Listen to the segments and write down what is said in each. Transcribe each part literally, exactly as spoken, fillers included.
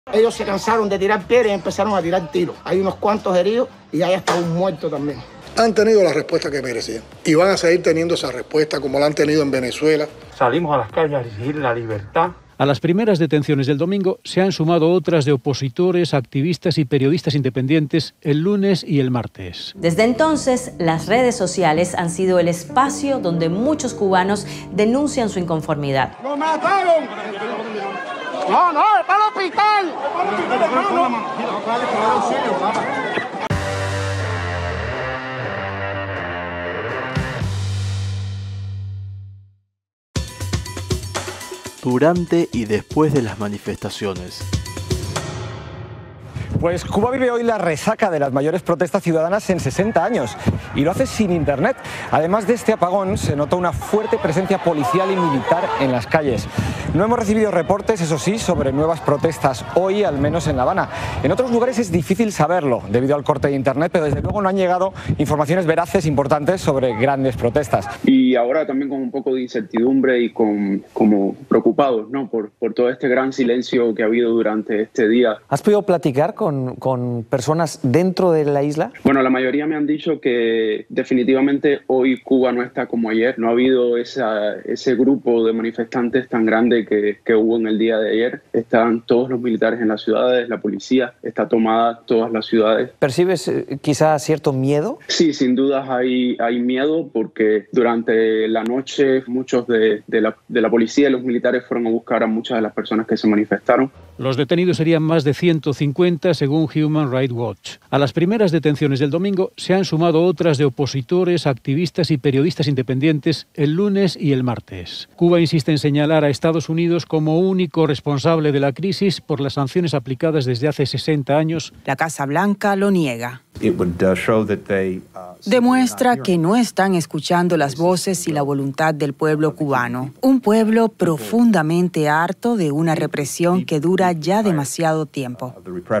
Ellos se cansaron de tirar piedras y empezaron a tirar tiros. Hay unos cuantos heridos y hay hasta un muerto también. Han tenido la respuesta que merecían y van a seguir teniendo esa respuesta como la han tenido en Venezuela. Salimos a las calles a exigir la libertad. A las primeras detenciones del domingo se han sumado otras de opositores, activistas y periodistas independientes el lunes y el martes. Desde entonces, las redes sociales han sido el espacio donde muchos cubanos denuncian su inconformidad. ¡Lo mataron! ¡No, no! ¡Está al hospital! Durante y después de las manifestaciones. Pues Cuba vive hoy la resaca de las mayores protestas ciudadanas en sesenta años y lo hace sin internet. Además de este apagón, se notó una fuerte presencia policial y militar en las calles. No hemos recibido reportes, eso sí, sobre nuevas protestas hoy, al menos en La Habana. En otros lugares es difícil saberlo debido al corte de internet, pero desde luego no han llegado informaciones veraces importantes sobre grandes protestas. Y ahora también con un poco de incertidumbre y con, como preocupados, ¿no? por, por todo este gran silencio que ha habido durante este día. ¿Has podido platicar con Con, con personas dentro de la isla? Bueno, la mayoría me han dicho que definitivamente hoy Cuba no está como ayer. No ha habido esa, ese grupo de manifestantes tan grande que, que hubo en el día de ayer. Están todos los militares en las ciudades, la policía está tomada todas las ciudades. ¿Percibes eh, quizá cierto miedo? Sí, sin dudas hay, hay miedo porque durante la noche muchos de, de, la, de la policía y los militares fueron a buscar a muchas de las personas que se manifestaron. Los detenidos serían más de ciento cincuenta según Human Rights Watch. A las primeras detenciones del domingo se han sumado otras de opositores, activistas y periodistas independientes el lunes y el martes. Cuba insiste en señalar a Estados Unidos como único responsable de la crisis por las sanciones aplicadas desde hace sesenta años. La Casa Blanca lo niega. Demuestra que no están escuchando las voces y la voluntad del pueblo cubano. Un pueblo profundamente harto de una represión que dura ya demasiado tiempo.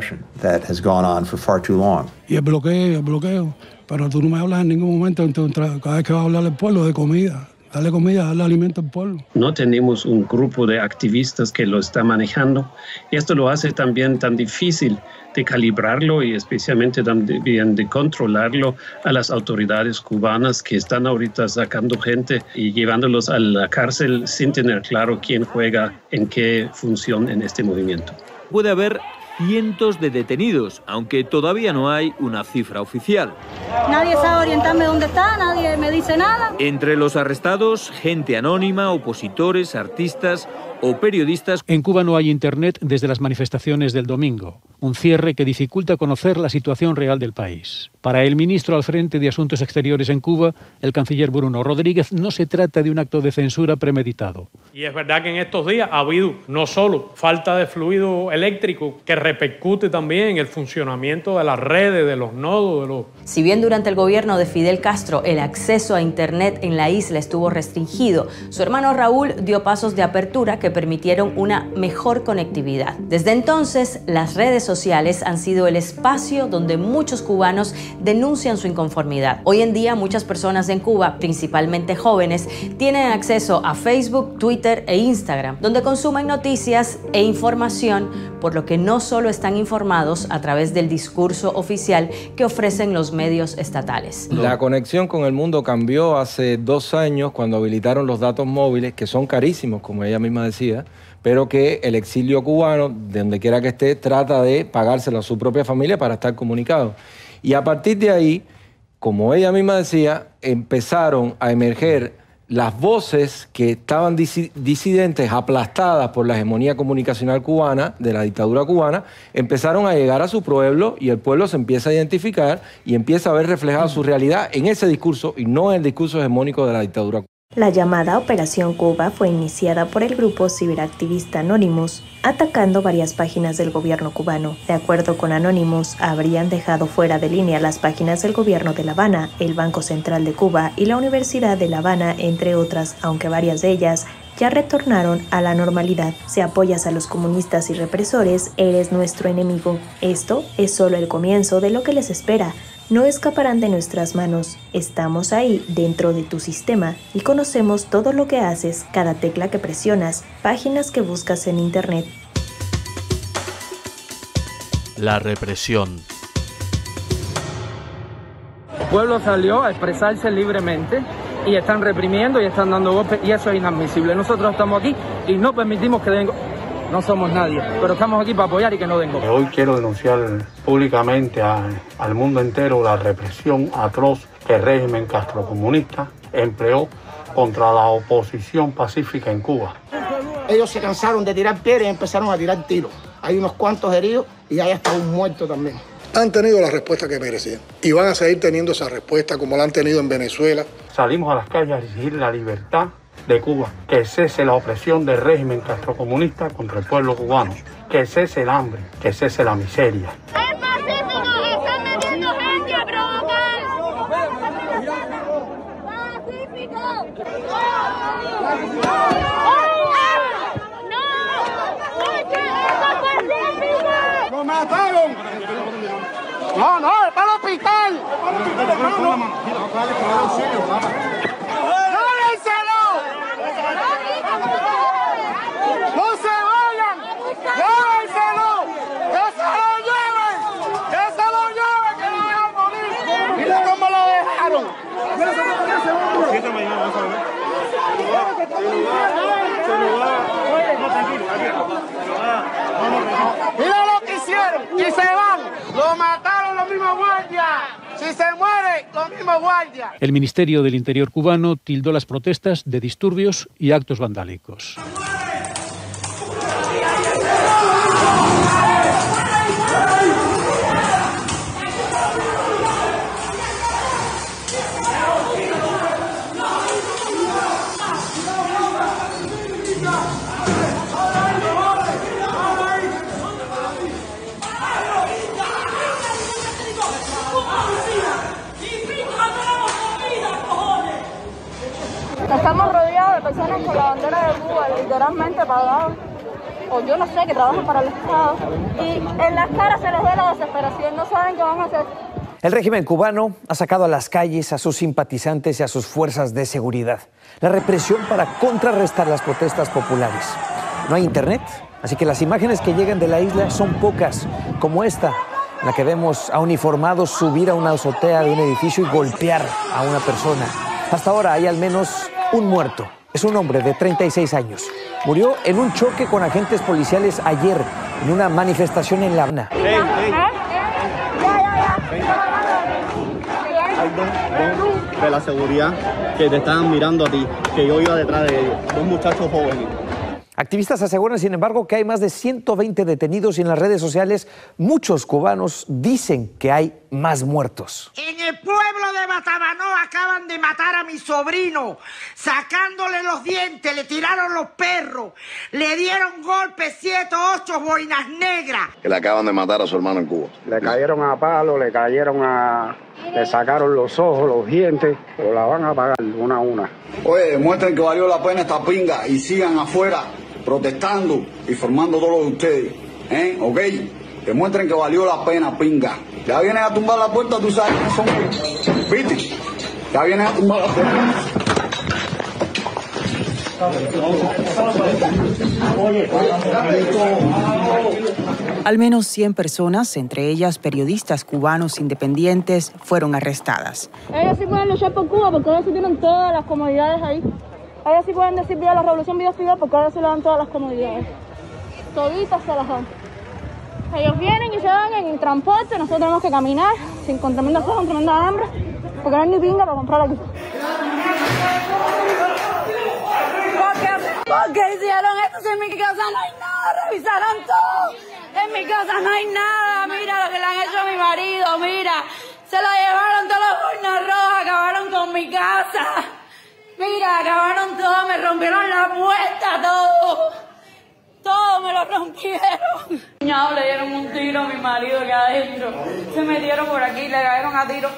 Y el bloqueo, el bloqueo. Pero tú no me hablas en ningún momento, cada vez que vas a hablar al pueblo, de comida. Darle comida, darle alimento al pueblo. No tenemos un grupo de activistas que lo está manejando. Esto lo hace también tan difícil de calibrarlo y especialmente también de controlarlo a las autoridades cubanas que están ahorita sacando gente y llevándolos a la cárcel sin tener claro quién juega en qué función en este movimiento. Puede haber cientos de detenidos, aunque todavía no hay una cifra oficial. Nadie sabe orientarme dónde está, nadie me dice nada. Entre los arrestados, gente anónima, opositores, artistas o periodistas. En Cuba no hay internet desde las manifestaciones del domingo, un cierre que dificulta conocer la situación real del país. Para el ministro al frente de Asuntos Exteriores en Cuba, el canciller Bruno Rodríguez, no se trata de un acto de censura premeditado. Y es verdad que en estos días ha habido no solo falta de fluido eléctrico, que repercute también en el funcionamiento de las redes, de los nodos, de los... Si bien durante el gobierno de Fidel Castro el acceso a internet en la isla estuvo restringido, su hermano Raúl dio pasos de apertura que permitieron una mejor conectividad. Desde entonces, las redes sociales han sido el espacio donde muchos cubanos denuncian su inconformidad. Hoy en día, muchas personas en Cuba, principalmente jóvenes, tienen acceso a Facebook, Twitter e Instagram, donde consumen noticias e información, por lo que no solo están informados a través del discurso oficial que ofrecen los medios estatales. La conexión con el mundo cambió hace dos años cuando habilitaron los datos móviles, que son carísimos, como ella misma decía, pero que el exilio cubano, de donde quiera que esté, trata de pagárselo a su propia familia para estar comunicado. Y a partir de ahí, como ella misma decía, empezaron a emerger las voces que estaban disidentes, aplastadas por la hegemonía comunicacional cubana, de la dictadura cubana, empezaron a llegar a su pueblo y el pueblo se empieza a identificar y empieza a ver reflejada su realidad en ese discurso y no en el discurso hegemónico de la dictadura cubana. La llamada Operación Cuba fue iniciada por el grupo ciberactivista Anonymous, atacando varias páginas del gobierno cubano. De acuerdo con Anonymous, habrían dejado fuera de línea las páginas del gobierno de La Habana, el Banco Central de Cuba y la Universidad de La Habana, entre otras, aunque varias de ellas ya retornaron a la normalidad. Si apoyas a los comunistas y represores, eres nuestro enemigo. Esto es solo el comienzo de lo que les espera. No escaparán de nuestras manos. Estamos ahí, dentro de tu sistema, y conocemos todo lo que haces, cada tecla que presionas, páginas que buscas en internet. la represión. El pueblo salió a expresarse libremente y están reprimiendo y están dando golpes y eso es inadmisible. Nosotros estamos aquí y no permitimos que den golpes. No somos nadie, pero estamos aquí para apoyar y que no den golpes. Hoy quiero denunciar públicamente a, al mundo entero la represión atroz que el régimen castrocomunista empleó contra la oposición pacífica en Cuba. Ellos se cansaron de tirar piedras y empezaron a tirar tiros. Hay unos cuantos heridos y hay hasta un muerto también. Han tenido la respuesta que merecían y van a seguir teniendo esa respuesta como la han tenido en Venezuela. Salimos a las calles a exigir la libertad de Cuba, que cese la opresión del régimen castrocomunista contra el pueblo cubano, que cese el hambre, que cese la miseria. ¡Es pacífico! ¡Están metiendo gente a provocar! ¡Pacífico! ¡Lo mataron! No, no, es para el hospital. ¡Lárenselo! ¡No se vayan! ¡Lárenselo! ¡Que se lo lleven! ¡Que se lo lleven! ¡Que no dejan morir! ¡Mira cómo lo dejaron! ¡Mira lo que hicieron! ¡Y se van! ¡Lo mataron los mismos guardias! ¡Si se muere, los mismos guardias! El Ministerio del Interior cubano tildó las protestas de disturbios y actos vandálicos. Estamos rodeados de personas con la bandera de Cuba, literalmente pagados, o yo no sé, que trabajan para el Estado, y en las caras se les ve la desesperación, no saben qué van a hacer. El régimen cubano ha sacado a las calles a sus simpatizantes y a sus fuerzas de seguridad. La represión para contrarrestar las protestas populares. No hay internet, así que las imágenes que llegan de la isla son pocas, como esta, en la que vemos a uniformados subir a una azotea de un edificio y golpear a una persona. Hasta ahora hay al menos un muerto. Es un hombre de treinta y seis años. Murió en un choque con agentes policiales ayer en una manifestación en La Habana. Hey, hey. Hay dos, dos de la seguridad que te estaban mirando a ti, que yo iba detrás de ellos, dos muchachos jóvenes. Activistas aseguran, sin embargo, que hay más de ciento veinte detenidos y en las redes sociales muchos cubanos dicen que hay más muertos. En el pueblo de Matabanó acaban de matar a mi sobrino, sacándole los dientes, le tiraron los perros, le dieron golpes, siete, ocho boinas negras. Que le acaban de matar a su hermano en Cuba. Le cayeron a palo, le cayeron a... le sacaron los ojos, los dientes, pero la van a pagar una a una. Oye, demuestren que valió la pena esta pinga y sigan afuera protestando y formando todo lo de ustedes, ¿eh? ¿Ok? Demuestren que valió la pena, pinga. Ya vienen a tumbar la puerta, tú sabes quiénes son. ¿Viste? Ya vienen a tumbar la puerta. Al menos cien personas, entre ellas periodistas cubanos independientes, fueron arrestadas. Ellos sí pueden luchar por Cuba porque ellos sí tienen todas las comodidades ahí. Ellos sí pueden decir viva la revolución, viva Fidel, porque ellos sí le dan todas las comodidades. Toditas se las dan. Ellos vienen y se van en transporte, nosotros tenemos que caminar sin con tremenda sed, con tremenda hambre, porque no hay ni pinga para comprar aquí. ¿Por qué hicieron esto? Si en mi casa no hay nada, revisaron todo. En mi casa no hay nada, mira lo que le han hecho a mi marido, mira. Se lo llevaron todos los boinas rojas, acabaron con mi casa. Mira, acabaron todo, me rompieron la puerta, todo. Todo me lo rompieron. No, le dieron un tiro a mi marido que adentro. Se metieron por aquí, le cayeron a tiro.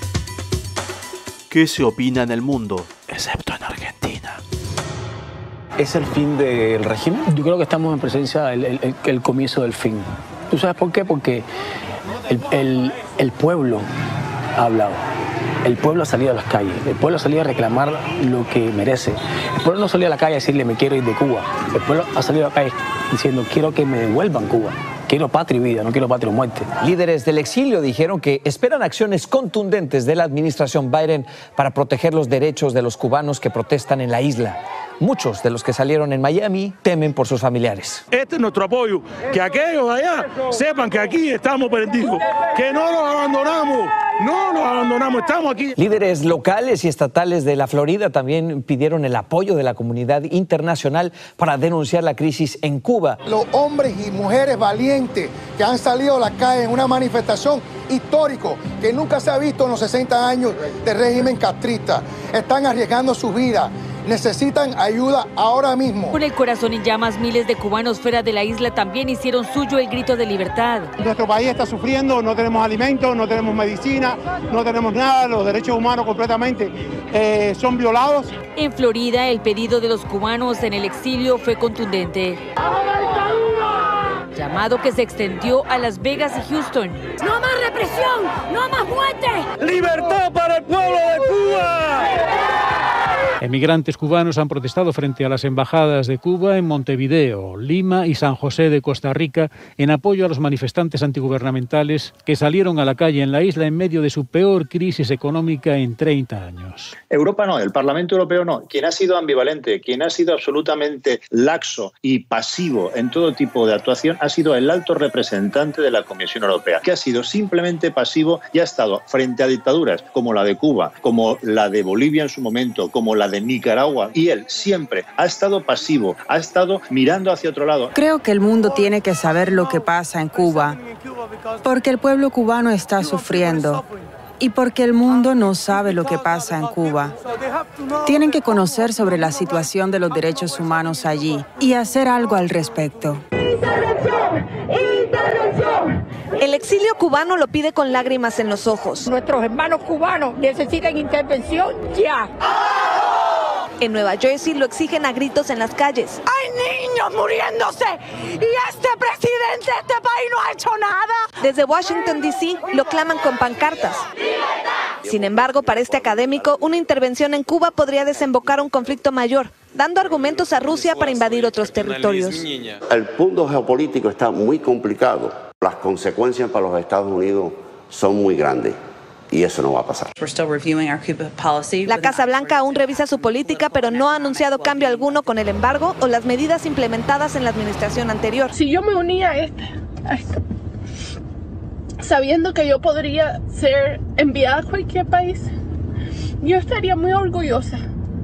¿Qué se opina en el mundo, excepto en Argentina? ¿Es el fin del régimen? Yo creo que estamos en presencia del el, el, el comienzo del fin. ¿Tú sabes por qué? Porque el, el, el pueblo ha hablado. El pueblo ha salido a las calles. El pueblo ha salido a reclamar lo que merece. El pueblo no salió a la calle a decirle me quiero ir de Cuba. El pueblo ha salido a la calle diciendo quiero que me devuelvan Cuba. Quiero patria y vida, no quiero patria o muerte. Líderes del exilio dijeron que esperan acciones contundentes de la administración Biden para proteger los derechos de los cubanos que protestan en la isla. Muchos de los que salieron en Miami temen por sus familiares. Este es nuestro apoyo, que aquellos allá sepan que aquí estamos perdidos, que no nos abandonamos, no nos abandonamos, estamos aquí. Líderes locales y estatales de la Florida también pidieron el apoyo de la comunidad internacional para denunciar la crisis en Cuba. Los hombres y mujeres valientes que han salido a la calle en una manifestación histórico que nunca se ha visto en los sesenta años del régimen castrista, están arriesgando sus vidas. Necesitan ayuda ahora mismo. Con el corazón en llamas, miles de cubanos fuera de la isla también hicieron suyo el grito de libertad. Nuestro país está sufriendo, no tenemos alimentos, no tenemos medicina, no tenemos nada, los derechos humanos completamente eh, son violados. En Florida, el pedido de los cubanos en el exilio fue contundente. Llamado que se extendió a Las Vegas y Houston. ¡No más represión! ¡No más muerte! ¡Libertad para el pueblo de Cuba! Emigrantes cubanos han protestado frente a las embajadas de Cuba en Montevideo, Lima y San José de Costa Rica en apoyo a los manifestantes antigubernamentales que salieron a la calle en la isla en medio de su peor crisis económica en treinta años. Europa no, el Parlamento Europeo no. Quien ha sido ambivalente, quien ha sido absolutamente laxo y pasivo en todo tipo de actuación ha sido el alto representante de la Comisión Europea, que ha sido simplemente pasivo y ha estado frente a dictaduras como la de Cuba, como la de Bolivia en su momento, como la de Nicaragua, y él siempre ha estado pasivo, ha estado mirando hacia otro lado. Creo que el mundo tiene que saber lo que pasa en Cuba, porque el pueblo cubano está sufriendo y porque el mundo no sabe lo que pasa en Cuba. Tienen que conocer sobre la situación de los derechos humanos allí y hacer algo al respecto. ¡Intervención! ¡Intervención! El exilio cubano lo pide con lágrimas en los ojos. Nuestros hermanos cubanos necesitan intervención ya. En Nueva Jersey lo exigen a gritos en las calles. ¡Hay niños muriéndose! ¡Y este presidente de este país no ha hecho nada! Desde Washington, D C lo claman con pancartas. Sin embargo, para este académico, una intervención en Cuba podría desembocar un conflicto mayor, dando argumentos a Rusia para invadir otros territorios. El punto geopolítico está muy complicado. Las consecuencias para los Estados Unidos son muy grandes. Y eso no va a pasar. La Casa Blanca aún revisa su política, pero no ha anunciado cambio alguno con el embargo o las medidas implementadas en la administración anterior. Si yo me unía a esta, a esta sabiendo que yo podría ser enviada a cualquier país, yo estaría muy orgullosa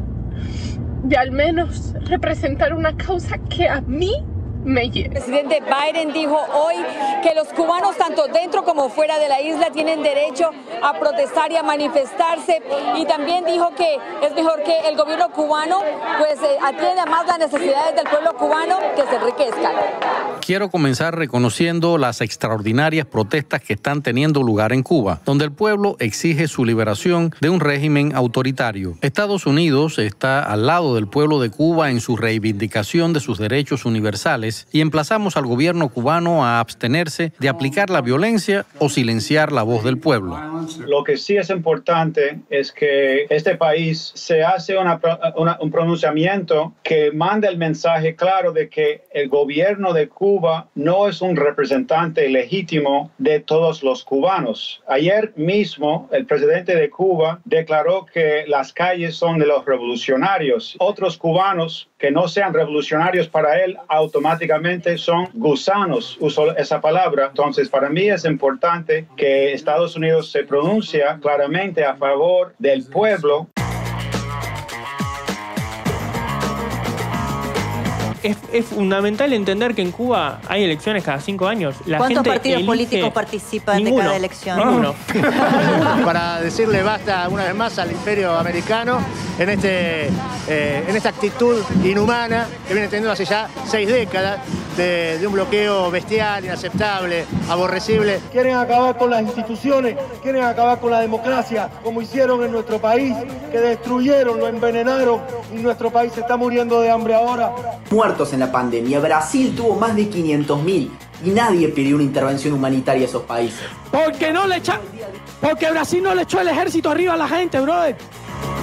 de al menos representar una causa que a mí me lleve. El presidente Biden dijo hoy que los cubanos, tanto dentro como fuera de la isla, tienen derecho a protestar y a manifestarse, y también dijo que es mejor que el gobierno cubano pues eh, atienda más las necesidades del pueblo cubano que se enriquezcan. Quiero comenzar reconociendo las extraordinarias protestas que están teniendo lugar en Cuba, donde el pueblo exige su liberación de un régimen autoritario. Estados Unidos está al lado del pueblo de Cuba en su reivindicación de sus derechos universales y emplazamos al gobierno cubano a abstenerse de aplicar la violencia o silenciar la voz del pueblo. Lo que sí es importante es que este país se hace una, una, un pronunciamiento que manda el mensaje claro de que el gobierno de Cuba no es un representante legítimo de todos los cubanos. Ayer mismo el presidente de Cuba declaró que las calles son de los revolucionarios. Otros cubanos que no sean revolucionarios para él automáticamente son gusanos, uso esa palabra. Entonces, para mí es importante que Estados Unidos se pronuncie claramente a favor del pueblo. Es, es fundamental entender que en Cuba hay elecciones cada cinco años. La ¿Cuántos gente partidos elige... políticos participan Ninguno. de cada elección? Ninguno. Para decirle basta una vez más al imperio americano en, este, eh, en esta actitud inhumana que viene teniendo hace ya seis décadas de, de un bloqueo bestial, inaceptable, aborrecible. Quieren acabar con las instituciones, quieren acabar con la democracia, como hicieron en nuestro país, que destruyeron, lo envenenaron y nuestro país se está muriendo de hambre ahora. Muertos en la pandemia, Brasil tuvo más de quinientos mil y nadie pidió una intervención humanitaria a esos países. Porque no le echa... Porque Brasil no le echó el ejército arriba a la gente, brother.